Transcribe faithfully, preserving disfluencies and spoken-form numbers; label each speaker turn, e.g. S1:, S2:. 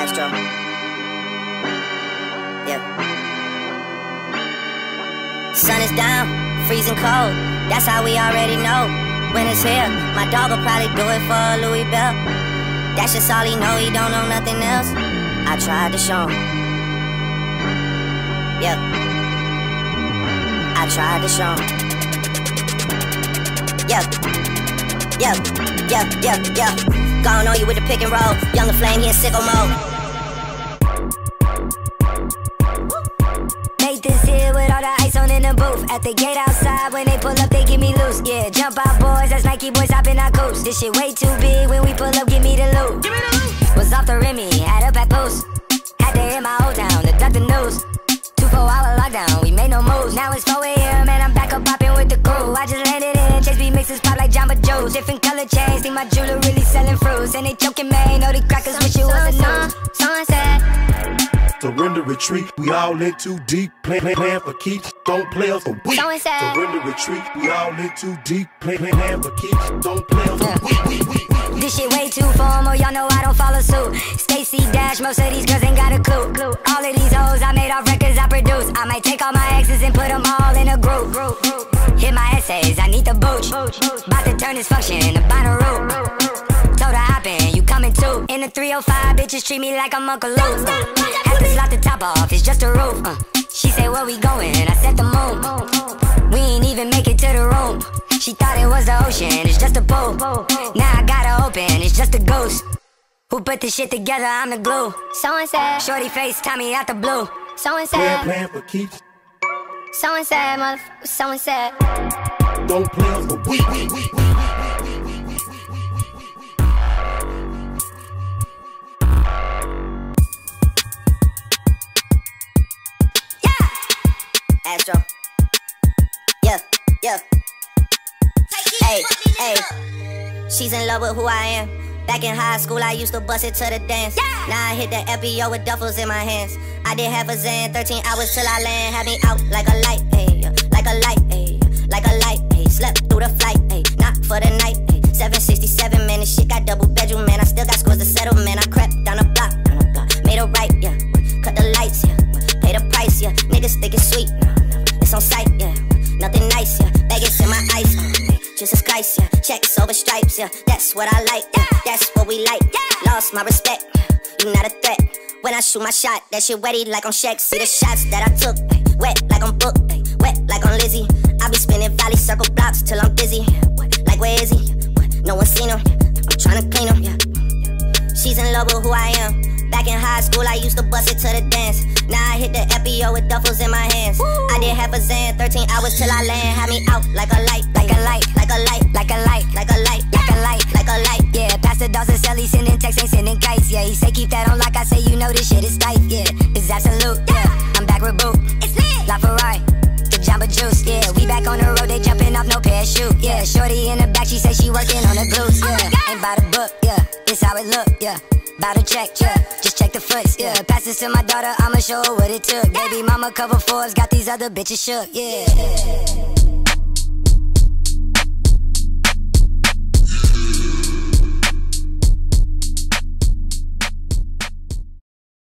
S1: Astro. Yeah. Sun is down, freezing cold. That's how we already know. When it's here, my dog will probably do it for a Louis Bell. That's just all he know, he don't know nothing else. I tried to show him. Yeah. I tried to show him. Yeah. Yeah. Yeah. Yeah. Yeah. Gone on you with the pick and roll. Younger flame, he in sicko mode.
S2: Made this here with all the ice on in the booth. At the gate outside, when they pull up, they give me loose. Yeah, jump out boys, that's Nike boys hopping our coast. This shit way too big, when we pull up, give me the loot. Give me the loot. Was off the Remy, had up at post. Had to hit my old town to duck the news. Two four hour lockdown, we made no moves. Now it's four A M and I'm back up popping with the crew. I just landed in, Chase B mixes pop like Jamba Joe's. Different color chains, think my jeweler really selling fruits. And they joking, man, know the crackers wish it was a news. Someone said
S3: surrender, retreat, we all in too deep. Plan, plan, plan for keeps, don't play us for weak.
S2: Someone said
S3: surrender, retreat, we all in too deep. Plan, plan, plan for keeps, don't play us for weak, weak, weak.
S2: This shit way too formal, y'all know I don't follow suit. Stacy Dash, most of these girls ain't got a clue. All of these hoes I made off records I produce. I might take all my exes and put them all in a group. Hit my essays, I need the booch. About to turn this function into Bonnaroo. Told her hop in, you coming too. In the three oh five, bitches treat me like I'm Uncle Luke. Had to slot the top off, it's just a roof. uh. She said, where we going? I said the moon. We ain't even make it to the room. She thought it was the ocean, it's just a pool. Now I gotta open, it's just a ghost. Who put this shit together, I'm the glue. Someone said, shorty face, Tommy out the blue. Someone said,
S3: plan, plan for keeps,
S2: someone said, motherfucker, someone said,
S3: don't play us for weak, weak, weak, weak.
S1: Astro. Yeah, yeah. Hey, hey. She's in love with who I am. Back in high school, I used to bust it to the dance. Yeah. Now I hit the F B O with duffels in my hands. I did half a Zan, thirteen hours till I land. Had me out like a light, ayy, like a light, ayy, like a light, ayy. Slept through the flight, ayy, not for the night, ayy. seven sixty-seven, man, this shit got double bedroom, man. I still got scores to settle, man. I crept down the block, down the block, made a right, yeah. Cut the lights, yeah. Pay the price, yeah. Niggas think it's sweet, no, no. It's on sight, yeah. Nothing nice, yeah. Baggage in my ice, yeah. Jesus Christ, yeah. Checks over stripes, yeah. That's what I like, yeah. That's what we like, yeah. Lost my respect, you not a threat. When I shoot my shot, that shit wetty like on Shaq. See the shots that I took, ay, wet like on Book, ay, wet like on Lizzie. I be spinning valley circle blocks till I'm dizzy. Like where is he? No one seen him. I'm tryna clean him, yeah. She's in love with who I am. Back in high school, I used to bust it to the dance. Now I hit the F B O with duffels in my hands. Woo. I did half a Zan, thirteen hours till I land. Had me out like a light, like a light, like a light, like a light, like a light, like a light, like a light. Yeah, Pastor Dawson Sally sending texts, ain't sending kites. Yeah, he say keep that on like I say, you know this shit is tight. Yeah, it's absolute. Yeah, I'm back with Boo. It's lit. La Ferrari, the Jamba Juice. Yeah, we back on the road, they jumping off no parachute. Yeah, shorty in the back, she say she working on the glutes. Yeah, oh ain't by the book. Yeah, it's how it look. Yeah. Bout to check, yeah, just check the foots, yeah. Pass this to my daughter, I'ma show her what it took. Baby mama cover fours, got these other bitches shook, yeah.